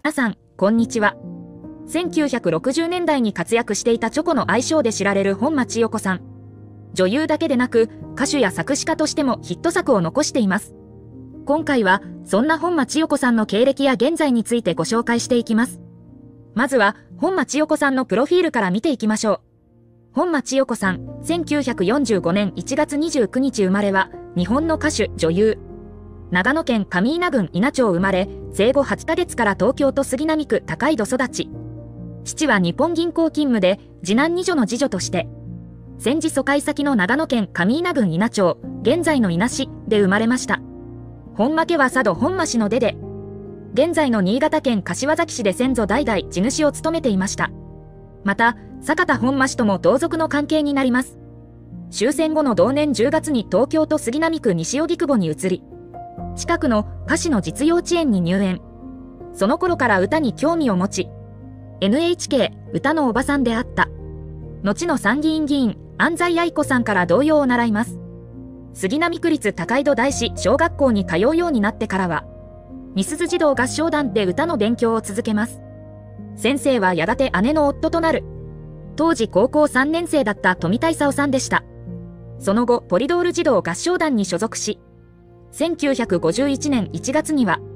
皆さん、こんにちは。1960年代に活躍していたチョコの愛称で知られる本間千代子さん。女優だけでなく、歌手や作詞家としてもヒット作を残しています。今回は、そんな本間千代子さんの経歴や現在についてご紹介していきます。まずは、本間千代子さんのプロフィールから見ていきましょう。本間千代子さん、1945年1月29日生まれは、日本の歌手、女優。長野県上伊那郡伊那町生まれ、生後8ヶ月から東京都杉並区高井戸育ち。父は日本銀行勤務で、次男二女の次女として、戦時疎開先の長野県上伊那郡伊那町、現在の伊那市で生まれました。本間家は佐渡本間氏の出で、現在の新潟県柏崎市で先祖代々地主を務めていました。また、酒田本間氏とも同族の関係になります。終戦後の同年10月に東京都杉並区西荻窪に移り、近くの菓子の実幼稚園に入園。その頃から歌に興味を持ち、NHK 歌のおばさんであった。後の参議院議員、安西愛子さんから童謡を習います。杉並区立高井戸第四小学校に通うようになってからは、美鈴児童合唱団で歌の勉強を続けます。先生はやがて姉の夫となる、当時高校3年生だった富田勲さんでした。その後、ポリドール児童合唱団に所属し、1951年1月には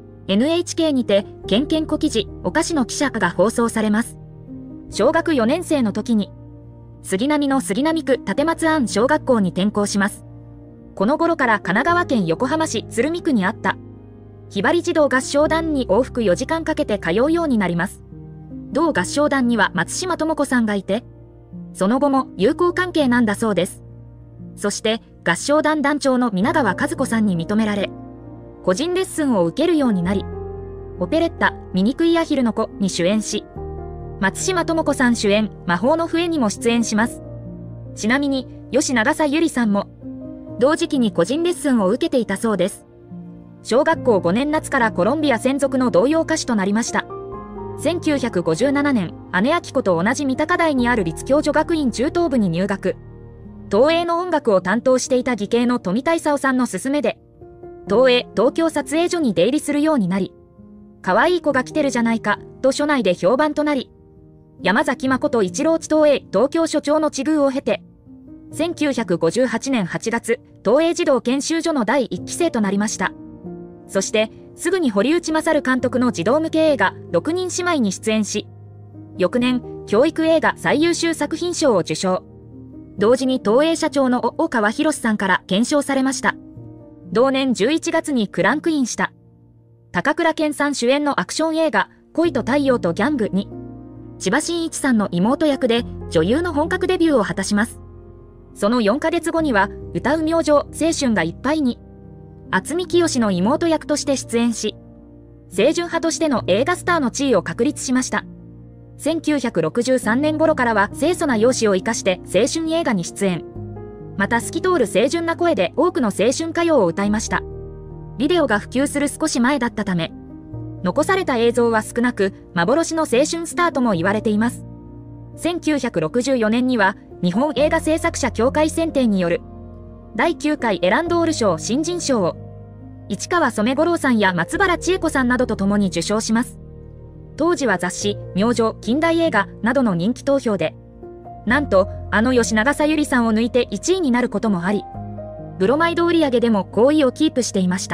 NHK にてケンケン小記事お菓子の記者が放送されます。小学4年生の時に杉並の杉並区立松庵小学校に転校します。この頃から神奈川県横浜市鶴見区にあったひばり児童合唱団に往復4時間かけて通うようになります。同合唱団には松島智子さんがいて、その後も友好関係なんだそうです。そして合唱団団長の皆川和子さんに認められ、個人レッスンを受けるようになり、オペレッタ「醜いアヒルの子」に主演し、松島智子さん主演「魔法の笛」にも出演します。ちなみに吉永小百合さんも同時期に個人レッスンを受けていたそうです。小学校5年夏からコロンビア専属の童謡歌手となりました。1957年、姉明子と同じ三鷹台にある立教女学院中等部に入学。東映の音楽を担当していた義兄の富田勲さんの勧めで、東映東京撮影所に出入りするようになり、可愛い子が来てるじゃないか、と署内で評判となり、山崎誠一郎地東映東京所長の知遇を経て、1958年8月、東映児童研修所の第1期生となりました。そして、すぐに堀内勝監督の児童向け映画、6人姉妹に出演し、翌年、教育映画最優秀作品賞を受賞。同時に東映社長の大川博さんから顕彰されました。同年11月にクランクインした。高倉健さん主演のアクション映画、恋と太陽とギャングに、千葉真一さんの妹役で女優の本格デビューを果たします。その4ヶ月後には、歌う明星、青春がいっぱいに、渥美清の妹役として出演し、清純派としての映画スターの地位を確立しました。1963年頃からは清楚な容姿を生かして青春映画に出演。また透き通る清純な声で多くの青春歌謡を歌いました。ビデオが普及する少し前だったため、残された映像は少なく、幻の青春スターとも言われています。1964年には日本映画制作者協会選定による第9回エランドール賞新人賞を市川染五郎さんや松原千恵子さんなどと共に受賞します。当時は雑誌、明星、近代映画などの人気投票で、なんと、吉永小百合さんを抜いて1位になることもあり、ブロマイド売上でも高位をキープしていました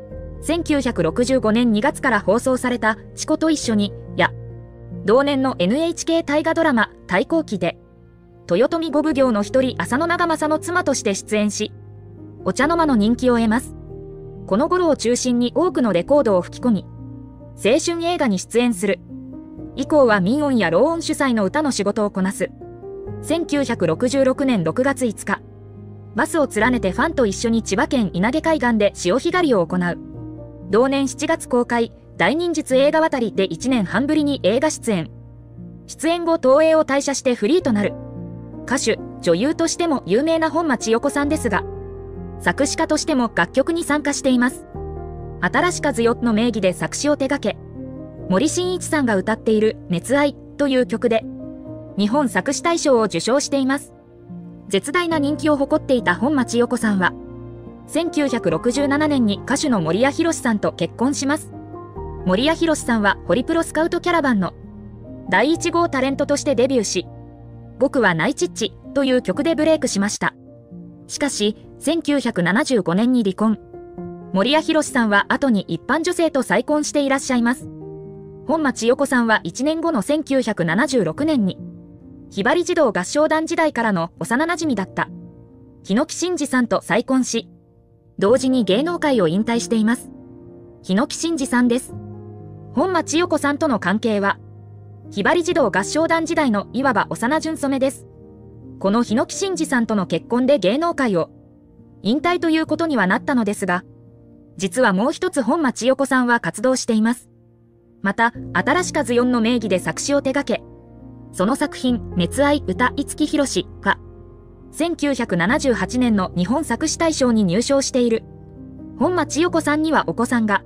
。1965年2月から放送された、チコと一緒に、や、同年の NHK 大河ドラマ、太閤記で、豊臣五奉行の一人浅野長政の妻として出演し、お茶の間の人気を得ます。この頃を中心に多くのレコードを吹き込み、青春映画に出演する。以降は民音や朗音主催の歌の仕事をこなす。1966年6月5日、バスを連ねてファンと一緒に千葉県稲毛海岸で潮干狩りを行う。同年7月公開、大忍術映画渡りで1年半ぶりに映画出演。出演後東映を退社してフリーとなる。歌手、女優としても有名な本間千代子さんですが、作詞家としても楽曲に参加しています。新し風よの名義で作詞を手掛け、森進一さんが歌っている熱愛という曲で、日本作詞大賞を受賞しています。絶大な人気を誇っていた本間千代子さんは、1967年に歌手の森谷宏さんと結婚します。 森谷博さんはホリプロスカウトキャラバンの第1号タレントとしてデビューし、僕はナイチッチという曲でブレイクしました。しかし、1975年に離婚。森谷博さんは後に一般女性と再婚していらっしゃいます。本町代子さんは1年後の1976年に、ひばり児童合唱団時代からの幼馴染だった、日野木真二さんと再婚し、同時に芸能界を引退しています。日野木真二さんです。本町代子さんとの関係は、ひばり児童合唱団時代のいわば幼馴染です。この日野木真二さんとの結婚で芸能界を引退ということにはなったのですが、実はもう一つ本町代子さんは活動しています。また、新しかず4の名義で作詞を手掛け、その作品、熱愛歌五木ひろしは、1978年の日本作詞大賞に入賞している。本町代子さんにはお子さんが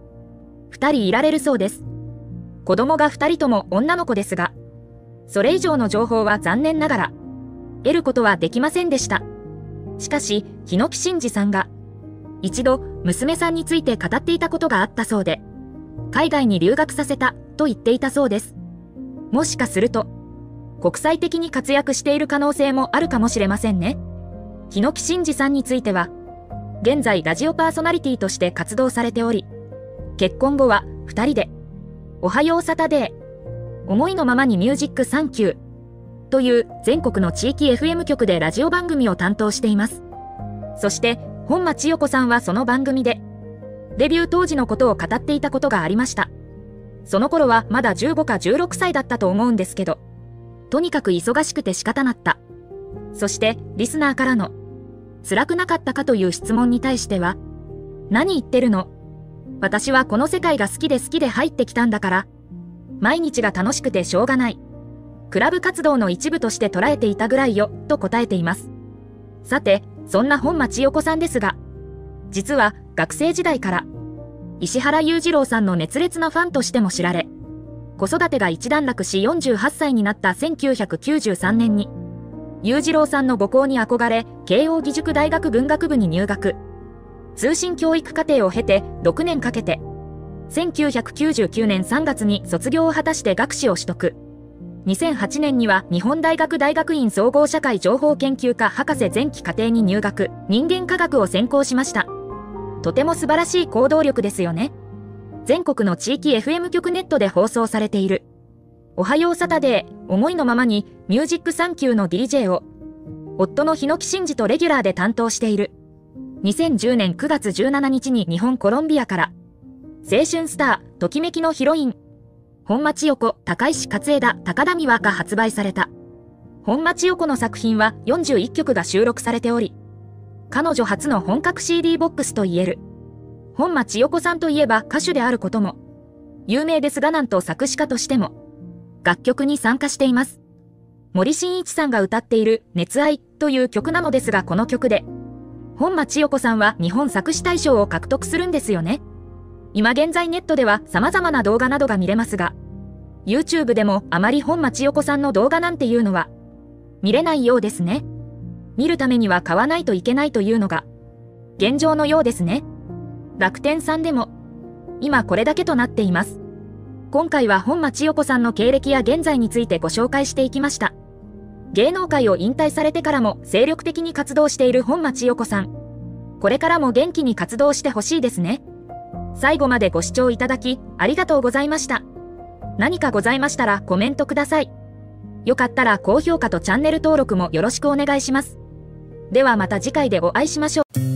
2人いられるそうです。子供が2人とも女の子ですが、それ以上の情報は残念ながら得ることはできませんでした。しかし、日野木真二さんが一度娘さんについて語っていたことがあったそうで、海外に留学させたと言っていたそうです。もしかすると、国際的に活躍している可能性もあるかもしれませんね。日野木真二さんについては、現在ラジオパーソナリティとして活動されており、結婚後は2人で、おはようサタデー、思いのままにミュージックサンキューという全国の地域 FM 局でラジオ番組を担当しています。そして、本町代子さんはその番組で、デビュー当時のことを語っていたことがありました。その頃はまだ15か16歳だったと思うんですけど、とにかく忙しくて仕方なかった。そして、リスナーからの、辛くなかったかという質問に対しては、何言ってるの？私はこの世界が好きで入ってきたんだから、毎日が楽しくてしょうがない。クラブ活動の一部として捉えていたぐらいよ、と答えています。さて、そんな本町代子さんですが、実は学生時代から、石原裕次郎さんの熱烈なファンとしても知られ、子育てが一段落し48歳になった1993年に、裕次郎さんの母校に憧れ、慶應義塾大学文学部に入学。通信教育課程を経て6年かけて、1999年3月に卒業を果たして学士を取得。2008年には日本大学大学院総合社会情報研究科博士前期課程に入学、人間科学を専攻しました。とても素晴らしい行動力ですよね。全国の地域 FM 局ネットで放送されている、おはようサタデー、思いのままにミュージックサンキューの DJ を、夫の日野木真二とレギュラーで担当している。2010年9月17日に日本コロンビアから、青春スター、ときめきのヒロイン、本町代子、高石勝枝、高田美和が発売された。本町代子の作品は41曲が収録されており、彼女初の本格 CD ボックスと言える。本町代子さんといえば歌手であることも有名ですが、なんと作詞家としても楽曲に参加しています。森進一さんが歌っている熱愛という曲なのですが、この曲で本町代子さんは日本作詞大賞を獲得するんですよね。今現在ネットでは様々な動画などが見れますが、YouTube でもあまり本町代子さんの動画なんていうのは見れないようですね。見るためには買わないといけないというのが現状のようですね。楽天さんでも今これだけとなっています。今回は本町代子さんの経歴や現在についてご紹介していきました。芸能界を引退されてからも精力的に活動している本町代子さん。これからも元気に活動してほしいですね。最後までご視聴いただきありがとうございました。何かございましたらコメントください。よかったら高評価とチャンネル登録もよろしくお願いします。ではまた次回でお会いしましょう。